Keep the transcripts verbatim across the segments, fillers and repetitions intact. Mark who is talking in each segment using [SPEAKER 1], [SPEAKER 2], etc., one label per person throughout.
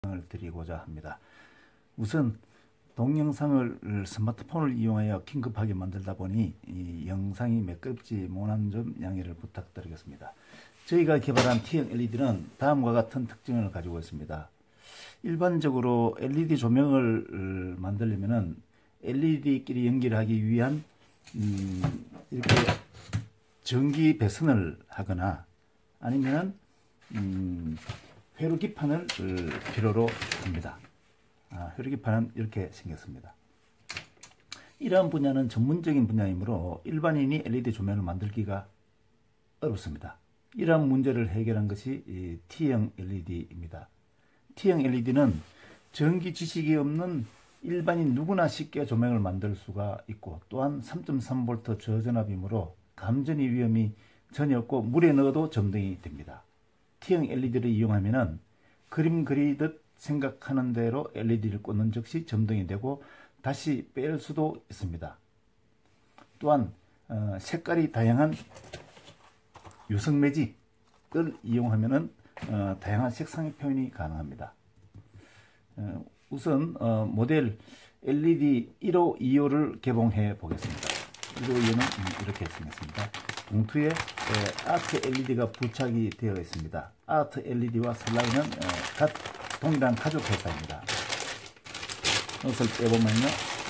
[SPEAKER 1] 을 드리고자 합니다. 우선 동영상을 스마트폰을 이용하여 긴급하게 만들다 보니 이 영상이 매끄럽지 못한 점 양해를 부탁드리겠습니다. 저희가 개발한 T형 엘이디는 다음과 같은 특징을 가지고 있습니다. 일반적으로 엘이디 조명을 만들려면 엘이디끼리 연결하기 위한 음, 이렇게 전기 배선을 하거나 아니면 음, 회로기판을 필요로 합니다. 아, 회로기판은 이렇게 생겼습니다. 이러한 분야는 전문적인 분야이므로 일반인이 엘이디 조명을 만들기가 어렵습니다. 이러한 문제를 해결한 것이 이 T형 엘이디입니다. T형 엘이디는 전기 지식이 없는 일반인 누구나 쉽게 조명을 만들 수가 있고, 또한 삼 점 삼 볼트 저전압이므로 감전이 위험이 전혀 없고 물에 넣어도 점등이 됩니다. T형 엘이디를 이용하면 그림 그리듯 생각하는 대로 엘이디를 꽂는 즉시 점등이 되고 다시 뺄 수도 있습니다. 또한 어, 색깔이 다양한 유성 매직을 이용하면 어, 다양한 색상의 표현이 가능합니다. 어, 우선 어, 모델 엘이디 일호 이호를 개봉해 보겠습니다. 일호 이호는 이렇게 생겼습니다. 봉투에 에, 아트 엘이디가 부착이 되어 있습니다. 아트 엘이디와 슬라이는 에, 각 동일한 가족 회사입니다. 이것을 빼보면요,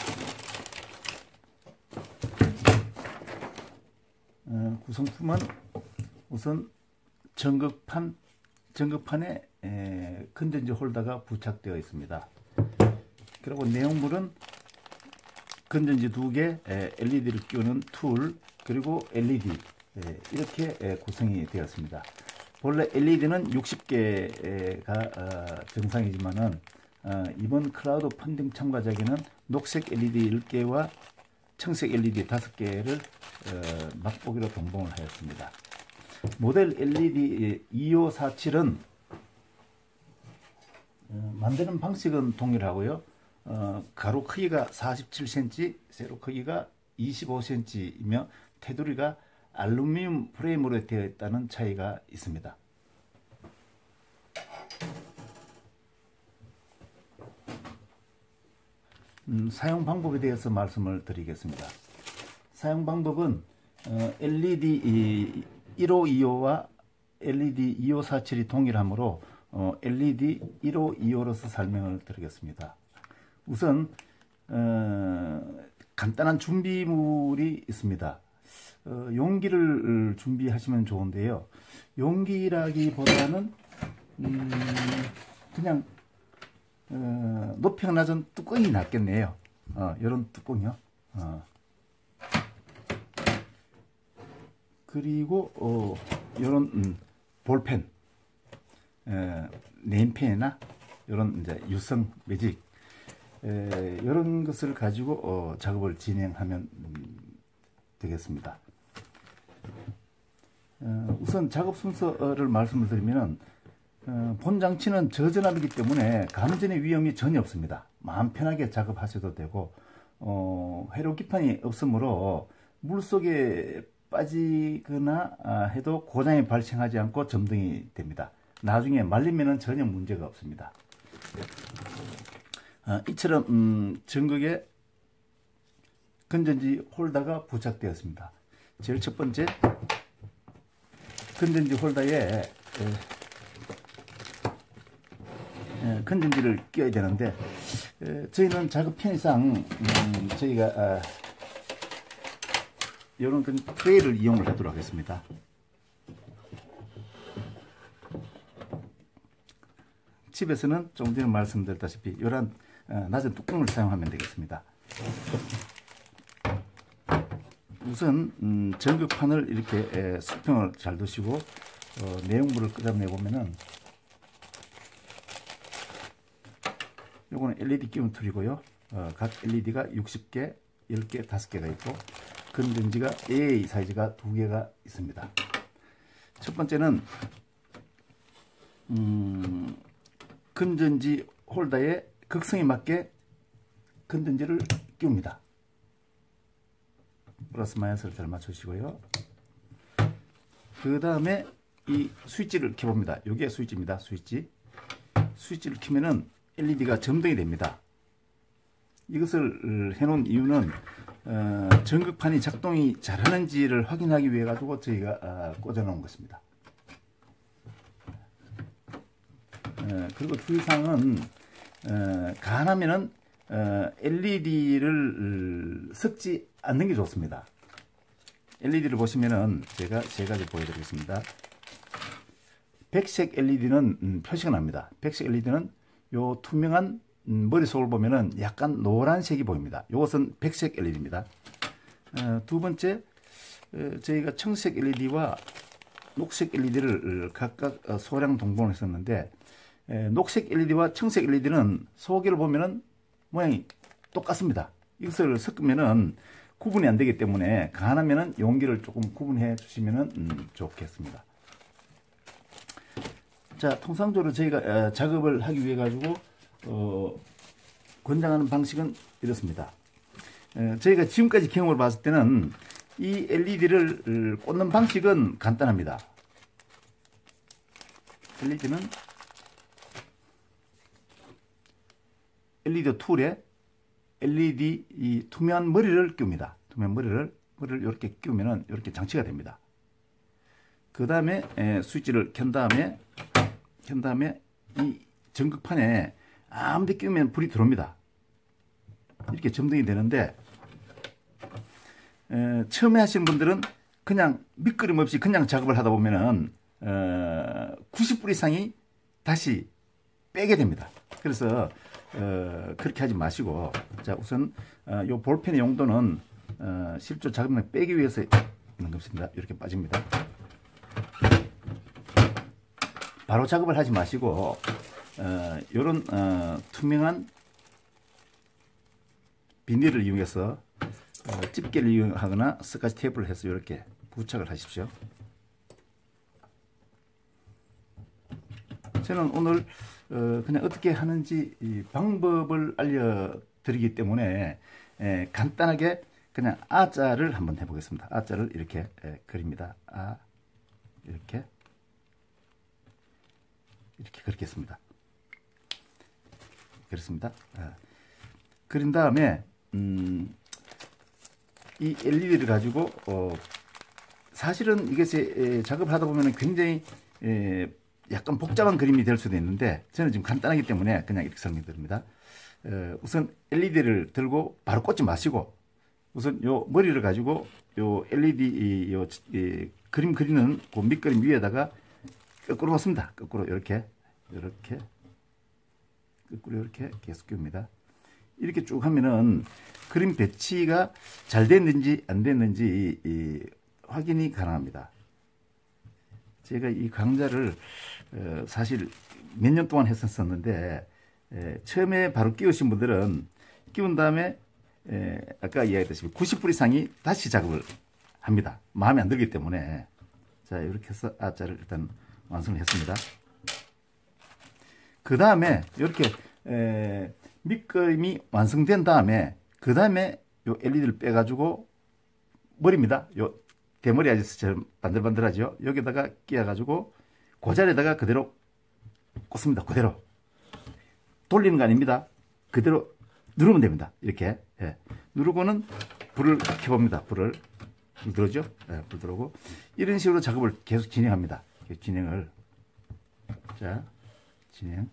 [SPEAKER 1] 어, 구성품은 우선 전극판, 전극판에 에, 건전지 홀더가 부착되어 있습니다. 그리고 내용물은 건전지 두 개, 엘이디를 끼우는 툴, 그리고 엘이디 예, 이렇게 예, 구성이 되었습니다. 본래 엘이디는 육십 개가 어, 정상이지만은 어, 이번 클라우드 펀딩 참가자에게는 녹색 엘이디 열 개와 청색 엘이디 다섯 개를 어, 맛보기로 동봉을 하였습니다. 모델 엘이디 이오사칠은 어, 만드는 방식은 동일하고요. 어, 가로 크기가 사십칠 센티미터, 세로 크기가 이십오 센티미터이며 테두리가 알루미늄 프레임으로 되어 있다는 차이가 있습니다. 음, 사용 방법에 대해서 말씀을 드리겠습니다. 사용 방법은 어, 엘이디 일호 이호와 엘이디 이오사칠이 동일하므로 어, 엘이디 일호 이호로서 설명을 드리겠습니다. 우선 어, 간단한 준비물이 있습니다. 어, 용기를 준비하시면 좋은데요. 용기라기보다는 음, 그냥 어, 높이가 낮은 뚜껑이 낫겠네요. 어, 이런 뚜껑이요. 어. 그리고 어, 이런 음, 볼펜, 에, 네임펜이나 이런 이제 유성 매직 에, 이런 것을 가지고 어, 작업을 진행하면 음, 되겠습니다. 어, 우선 작업 순서를 말씀을 드리면 어, 본 장치는 저전압이기 때문에 감전의 위험이 전혀 없습니다. 마음 편하게 작업하셔도 되고 어, 회로기판이 없으므로 물속에 빠지거나 아, 해도 고장이 발생하지 않고 점등이 됩니다. 나중에 말리면 전혀 문제가 없습니다. 어, 이처럼 음, 전극에 건전지 홀더가 부착되었습니다. 제일 첫 번째, 건전지 홀더에 에, 에, 건전지를 끼워야 되는데 에, 저희는 작업 편의상 음, 저희가 아, 이런 트레이를 이용을 하도록 하겠습니다. 집에서는 조금 전에 말씀드렸다시피 이런 어, 낮은 뚜껑을 사용하면 되겠습니다. 우선 음, 전극판을 이렇게 에, 수평을 잘 두시고 어, 내용물을 끄집내 보면은 요거는 엘이디 끼운 툴이고요. 어, 각 엘이디가 육십 개, 열 개, 다섯 개가 있고 건전지가 에이에이 사이즈가 두 개가 있습니다. 첫 번째는 음, 건전지 홀더에 극성에 맞게 건전지를 끼웁니다. 플러스 마이너스를 잘 맞추시고요. 그 다음에 이 스위치를 켜봅니다. 이게 스위치입니다. 스위치. 스위치를 켜면은 엘이디가 점등이 됩니다. 이것을 해놓은 이유는 어, 전극판이 작동이 잘하는지를 확인하기 위해 가지고 저희가 어, 꽂아 놓은 것입니다. 어, 그리고 주의사항은 어, 가능하면은 어, 엘이디를 섞지 않는 게 좋습니다. 엘이디를 보시면은 제가 세 가지 보여드리겠습니다. 백색 엘이디는 음, 표시가 납니다. 백색 엘이디는 요 투명한 음, 머릿속을 보면은 약간 노란색이 보입니다. 이것은 백색 엘이디입니다. 어, 두 번째, 어, 저희가 청색 엘이디와 녹색 엘이디를 각각 어, 소량 동봉을 했었는데, 에, 녹색 엘이디와 청색 엘이디는 소개를 보면은 모양이 똑같습니다. 이것을 섞으면은 구분이 안 되기 때문에 가능하면은 용기를 조금 구분해 주시면은 음, 좋겠습니다. 자, 통상적으로 저희가 어, 작업을 하기 위해 가지고 어, 권장하는 방식은 이렇습니다. 에, 저희가 지금까지 경험을 봤을 때는 이 엘이디를 꽂는 방식은 간단합니다. 엘이디는 엘이디 툴에 엘이디 이 투명한 머리를 끼웁니다. 투명한 머리를 머리를 이렇게 끼우면은 이렇게 장치가 됩니다. 그 다음에 스위치를 켠 다음에 켠 다음에 이 전극판에 아무데 끼우면 불이 들어옵니다. 이렇게 점등이 되는데 에, 처음에 하시는 분들은 그냥 밑그림 없이 그냥 작업을 하다 보면은 어, 구십 불 이상이 다시 빼게 됩니다. 그래서 어, 그렇게 하지 마시고, 자, 우선 어, 요 볼펜의 용도는 어, 실조 작업을 빼기 위해서 있는 것입니다. 이렇게 빠집니다. 바로 작업을 하지 마시고 어, 요런 어, 투명한 비닐을 이용해서 어, 집게를 이용하거나 스카치 테이프를 해서 이렇게 부착을 하십시오. 저는 오늘 어, 그냥 어떻게 하는지 이 방법을 알려드리기 때문에 에, 간단하게 그냥 아자를 한번 해보겠습니다. 아자를 이렇게 에, 그립니다. 아, 이렇게 이렇게 그리겠습니다. 그렇습니다. 아, 그린 다음에 음, 이 엘이디를 가지고 어, 사실은 이것이 작업을 하다 보면 굉장히 에, 약간 복잡한 그림이 될 수도 있는데 저는 지금 간단하기 때문에 그냥 이렇게 설명드립니다. 어, 우선 엘이디를 들고 바로 꽂지 마시고 우선 요 머리를 가지고 요 엘이디 이, 요, 이, 그림 그리는 그 밑그림 위에다가 거꾸로 놓습니다. 거꾸로 이렇게 이렇게 거꾸로 이렇게 계속 끼웁니다. 이렇게 쭉 하면은 그림 배치가 잘 됐는지 안 됐는지 이, 확인이 가능합니다. 제가 이 강좌를 어, 사실 몇 년 동안 했었는데 에, 처음에 바로 끼우신 분들은 끼운 다음에 에, 아까 이야기했듯이 구십 불 이상이 다시 작업을 합니다. 마음에 안 들기 때문에. 자, 이렇게 해서 아자를 일단 완성을 했습니다. 그 다음에 이렇게 에, 밑그림이 완성된 다음에 그 다음에 요 엘이디를 빼가지고 머리입니다. 요 대머리 아저씨처럼 반들반들하죠. 여기다가 끼워가지고 그 자리에다가 그대로 꽂습니다. 그대로 돌리는 거 아닙니다. 그대로 누르면 됩니다. 이렇게 예. 누르고는 불을 켜봅니다. 불을 불 들어오죠. 예, 불 들어오고 이런 식으로 작업을 계속 진행합니다. 진행을 자 진행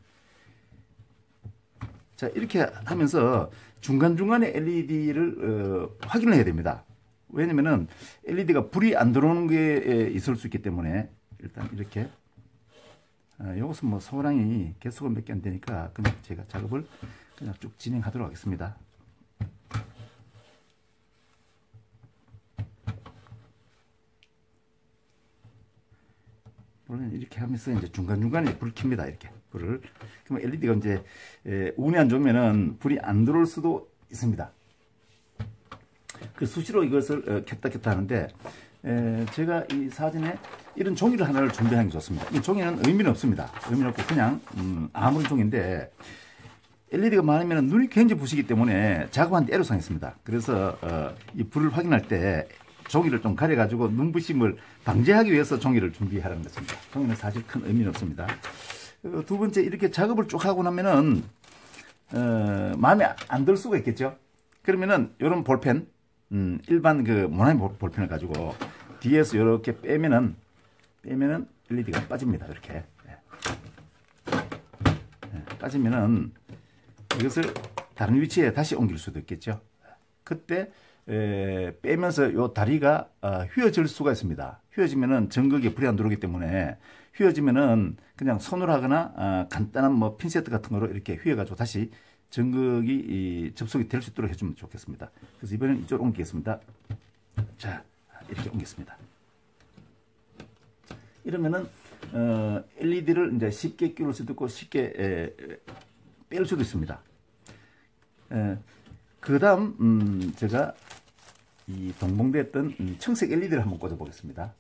[SPEAKER 1] 자 이렇게 하면서 중간중간에 엘이디를 어, 확인을 해야 됩니다. 왜냐면은 엘이디가 불이 안 들어오는 게 있을 수 있기 때문에 일단 이렇게 아, 이것은 뭐 소량이 개수가 몇 개 안 되니까 그냥 제가 작업을 그냥 쭉 진행하도록 하겠습니다. 물론 이렇게 하면서 이제 중간중간에 불을 켭니다. 이렇게 불을. 그러면 엘이디가 이제 에, 운이 안 좋으면은 불이 안 들어올 수도 있습니다. 그 수시로 이것을 어, 켰다 켰다 하는데 에, 제가 이 사진에 이런 종이를 하나를 준비하는 게 좋습니다. 이 종이는 의미는 없습니다. 의미는 없고 그냥 음, 아무런 종인데 엘이디가 많으면 눈이 굉장히 부시기 때문에 작업하는데 애로사항이 있습니다. 그래서 어, 이 불을 확인할 때 종이를 좀 가려가지고 눈부심을 방지하기 위해서 종이를 준비하라는 것입니다. 종이는 사실 큰 의미는 없습니다. 어, 두 번째 이렇게 작업을 쭉 하고 나면은 어, 마음에 안 들 수가 있겠죠. 그러면은 이런 볼펜, 음, 일반 그 모나미 볼펜을 가지고 뒤에서 이렇게 빼면은 빼면은 엘이디가 빠집니다. 이렇게 예, 빠지면은 이것을 다른 위치에 다시 옮길 수도 있겠죠. 그때 에, 빼면서 요 다리가 어, 휘어질 수가 있습니다. 휘어지면은 전극에 불이 안 들어오기 때문에 휘어지면은 그냥 손으로 하거나 어, 간단한 뭐 핀세트 같은 거로 이렇게 휘어가지고 다시 전극이 이, 접속이 될 수 있도록 해주면 좋겠습니다. 그래서 이번엔 이쪽으로 옮기겠습니다. 자, 이렇게 옮겼습니다. 이러면은 어, 엘이디를 이제 쉽게 끼울 수도 있고 쉽게 에, 뺄 수도 있습니다. 그 다음 음, 제가 이 동봉됐던 음, 청색 엘이디를 한번 꽂아 보겠습니다.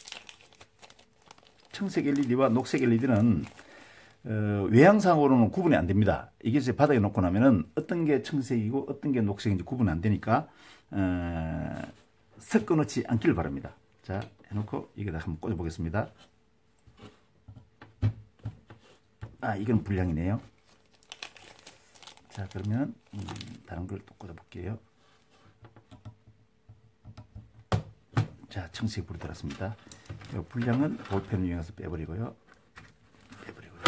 [SPEAKER 1] 청색 엘이디와 녹색 엘이디는 어, 외향상으로는 구분이 안 됩니다. 이게 이제 바닥에 놓고 나면은 어떤 게 청색이고 어떤 게 녹색인지 구분이 안 되니까 어, 섞어 놓지 않기를 바랍니다. 자, 해놓고 여기다 한번 꽂아 보겠습니다. 아, 이건 불량이네요. 자, 그러면 음, 다른 걸 또 꽂아 볼게요. 자, 청색이 불이 들었습니다. 불량은 볼펜을 이용해서 빼버리고요. 빼버리고요.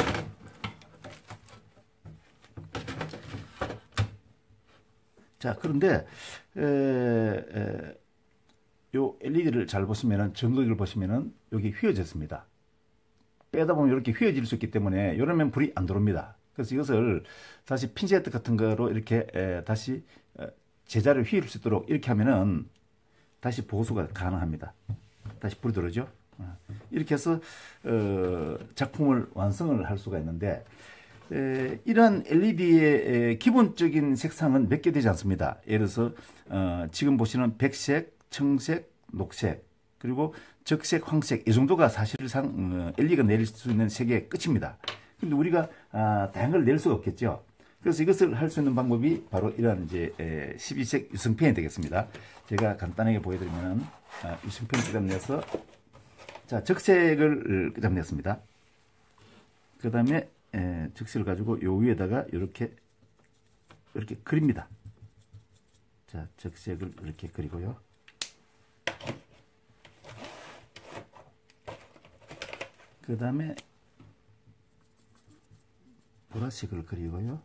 [SPEAKER 1] 자, 그런데 에, 에, 요 엘이디를 잘 보시면은 전극을 보시면은 여기 휘어졌습니다. 빼다 보면 이렇게 휘어질 수 있기 때문에 이러면 불이 안 들어옵니다. 그래서 이것을 다시 핀셋 같은 거로 이렇게 에, 다시 제자리를 휘울 수 있도록 이렇게 하면은 다시 보수가 가능합니다. 다시 불이 들어오죠. 이렇게 해서 어, 작품을 완성을 할 수가 있는데 에, 이러한 엘이디의 기본적인 색상은 몇 개 되지 않습니다. 예를 들어서 어, 지금 보시는 백색, 청색, 녹색 그리고 적색, 황색 이 정도가 사실상 어, 엘이디가 내릴 수 있는 색의 끝입니다. 근데 우리가 아, 다양한 걸 낼 수가 없겠죠. 그래서 이것을 할 수 있는 방법이 바로 이러한 이제 에, 십이 색 유성펜이 되겠습니다. 제가 간단하게 보여드리면 아, 유성펜 끄집내서 자 적색을 끄집냈습니다. 그 다음에 적색을 가지고 요 위에다가 이렇게 이렇게 그립니다. 자 적색을 이렇게 그리고요. 그 다음에 보라색을 그리고요.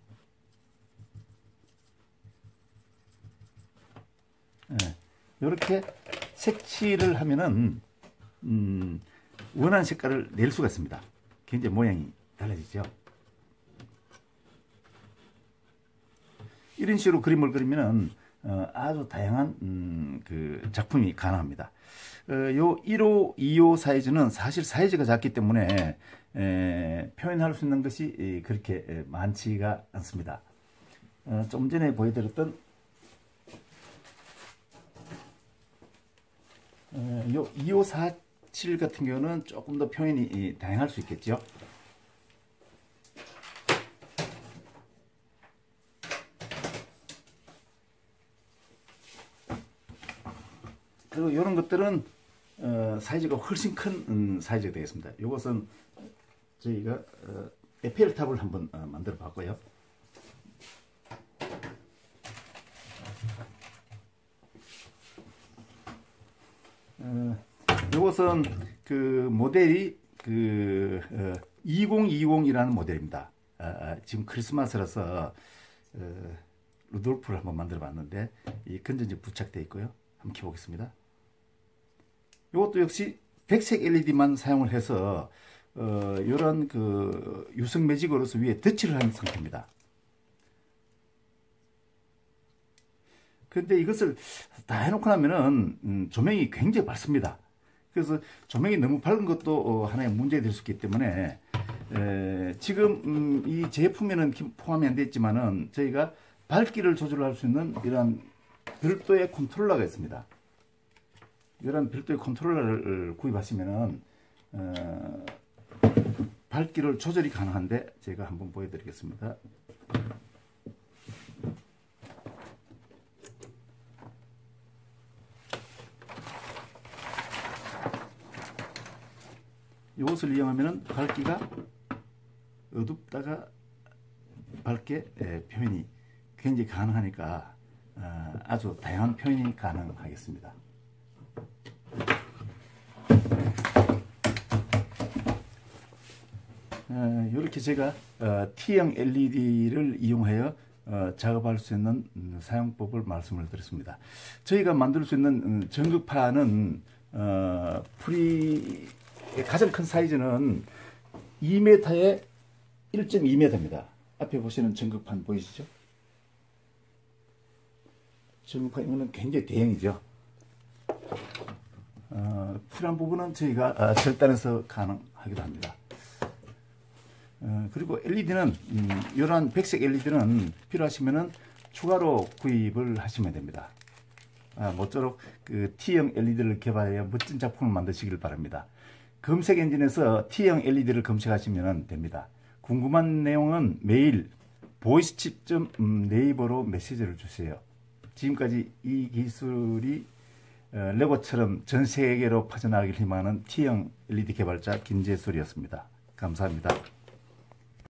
[SPEAKER 1] 네, 이렇게 색칠을 하면은 음, 원하는 색깔을 낼 수가 있습니다. 굉장히 모양이 달라지죠. 이런 식으로 그림을 그리면은 어, 아주 다양한 음, 그 작품이 가능합니다. 어, 요 일 호, 이 호 사이즈는 사실 사이즈가 작기 때문에 에, 표현할 수 있는 것이 에, 그렇게 에, 많지가 않습니다. 어, 좀 전에 보여드렸던 어, 요 이 호 사칠 같은 경우는 조금 더 표현이 이, 다양할 수 있겠죠. 그리고 이런 것들은 어, 사이즈가 훨씬 큰 음, 사이즈가 되겠습니다. 이것은 저희가 어, 에펠탑을 한번 어, 만들어 봤고요. 어, 이것은 그 모델이 그 어, 이천이십이라는 모델입니다. 아, 지금 크리스마스라서 어, 루돌프를 한번 만들어 봤는데 이 건전지 부착되어 있고요. 한번 켜보겠습니다. 이것도 역시 백색 엘이디만 사용을 해서 어, 이런 그 유성 매직으로서 위에 덧칠을 한 상태입니다. 그런데 이것을 다 해놓고 나면은 음, 조명이 굉장히 밝습니다. 그래서 조명이 너무 밝은 것도 어, 하나의 문제가 될 수 있기 때문에 에, 지금 음, 이 제품에는 포함이 안 되어 있지만은 저희가 밝기를 조절할 수 있는 이런 별도의 컨트롤러가 있습니다. 이런 별도의 컨트롤러를 구입하시면은 어, 밝기를 조절이 가능한데 제가 한번 보여드리겠습니다. 이것을 이용하면은 밝기가 어둡다가 밝게 예, 표현이 굉장히 가능하니까 어, 아주 다양한 표현이 가능하겠습니다. 어, 이렇게 제가 어, T형 엘이디를 이용하여 어, 작업할 수 있는 음, 사용법을 말씀을 드렸습니다. 저희가 만들 수 있는 음, 전극판은 어, 프리 가장 큰 사이즈는 이 미터에 일 점 이 미터입니다. 앞에 보시는 전극판 보이시죠? 전극판 이거는 굉장히 대형이죠. 어, 필요한 부분은 저희가 어, 절단해서 가능하기도 합니다. 어, 그리고 엘이디는 음, 이러한 백색 엘이디는 필요하시면은 추가로 구입을 하시면 됩니다. 아, 모쪼록 그 T형 엘이디를 개발하여 멋진 작품을 만드시길 바랍니다. 검색 엔진에서 T형 엘이디를 검색하시면 됩니다. 궁금한 내용은 메일 보이스칩 점 네이버로 메시지를 주세요. 지금까지 이 기술이 어, 레고처럼 전 세계로 퍼져나가길 희망하는 T형 엘이디 개발자 김재술이었습니다. 감사합니다.